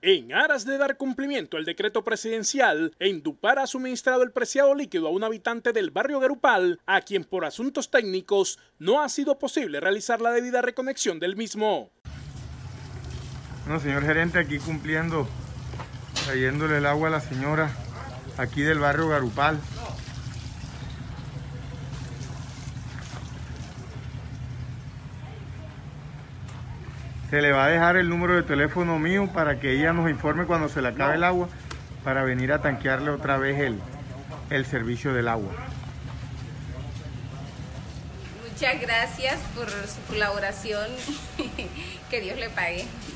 En aras de dar cumplimiento al decreto presidencial, Endupar ha suministrado el preciado líquido a un habitante del barrio Garupal, a quien por asuntos técnicos no ha sido posible realizar la debida reconexión del mismo. Bueno, señor gerente, aquí cumpliendo, trayéndole el agua a la señora aquí del barrio Garupal. Se le va a dejar el número de teléfono mío para que ella nos informe cuando se le acabe el agua para venir a tanquearle otra vez el servicio del agua. Muchas gracias por su colaboración. Que Dios le pague.